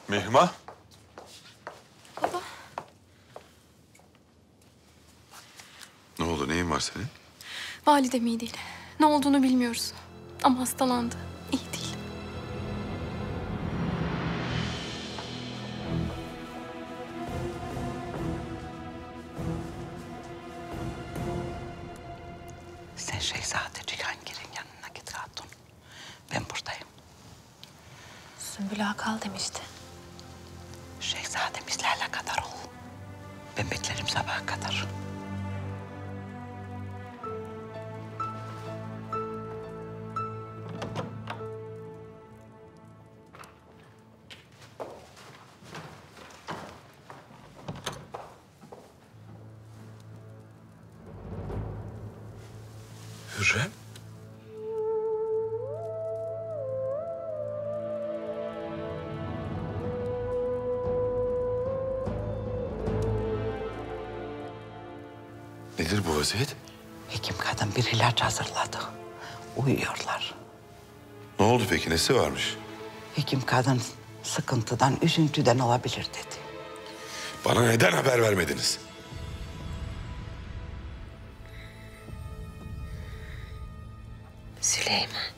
Mihma. Baba. Ne oldu? Neyin var senin? Validem iyi değil. Ne olduğunu bilmiyoruz. Ama hastalandı. İyi değil. Sen Şehzade Cihangir'in yanına git hatun. Ben buradayım. Sümbül Ağa kal demişti. Şehzademizle alakadar ol. Ben beklerim sabaha kadar. Hürrem. Nedir bu vaziyet? Hekim kadın bir ilaç hazırladı. Uyuyorlar. Ne oldu peki? Nesi varmış? Hekim kadın sıkıntıdan, üzüntüden olabilir dedi. Bana neden haber vermediniz? Süleyman.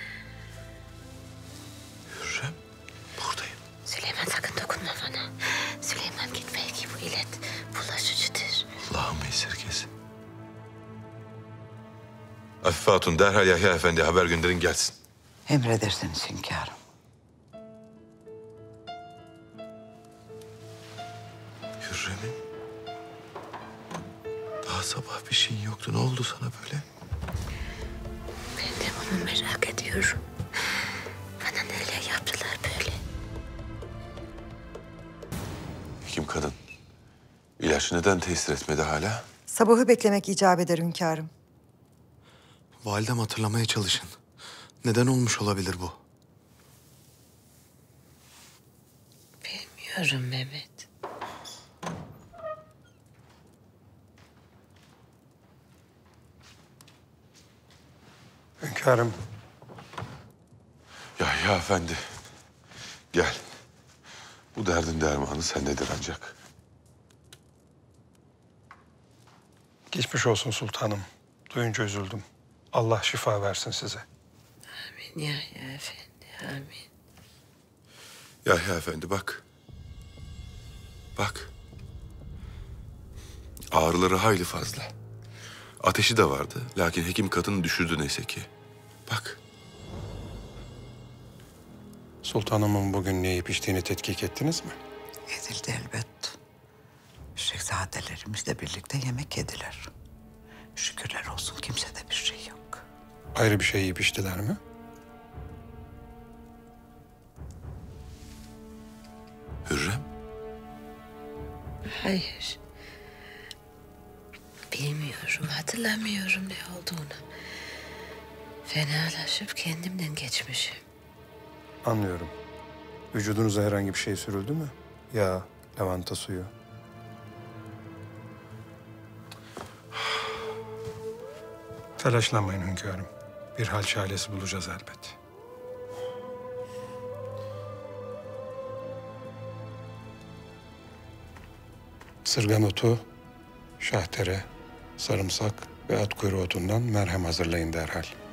Hürrem, buradayım. Süleyman sakın dokunma bana. Süleyman gitme ki bu illet bulaşıcıdır. Allah'ım esirgesin. Afife Hatun derhal Yahya Efendi'ye haber gönderin gelsin. Emredersiniz hünkârım. Hürrem'in daha sabah bir şeyin yoktu. Ne oldu sana böyle? Ben de bunu merak ediyorum. Bana neler yaptılar böyle? Kim kadın? İlaç neden tesir etmedi hala? Sabahı beklemek icap eder hünkârım. Validem hatırlamaya çalışın. Neden olmuş olabilir bu? Bilmiyorum Mehmet. Hünkârım, Yahya Efendi, gel. Bu derdin dermanı sendedir ancak. geçmiş olsun sultanım. Duyunca üzüldüm. Allah şifa versin size. Amin Yahya Efendi, amin. Yahya Efendi bak. Bak. Ağrıları hayli fazla. Ateşi de vardı. Lakin hekim kadını düşürdü neyse ki. Bak. Sultanımın bugün ne yiyip içtiğini tetkik ettiniz mi? Edildi elbet. Şehzadelerimizle birlikte yemek yediler. Şükürler olsun kimsede bir şey yok. Ayrı bir şey yiyip içtiler mi? Hürrem. Hayır. Bilmiyorum, hatırlamıyorum ne olduğunu. Fenalaşıp kendimden geçmişim. Anlıyorum. Vücudunuza herhangi bir şey sürüldü mü? Yağ, lavanta suyu. Telaşlanmayın hünkârım. Bir hal çaresi bulacağız elbet. Sırgan otu, şahtere, sarımsak ve at kuyruğu otundan merhem hazırlayın derhal.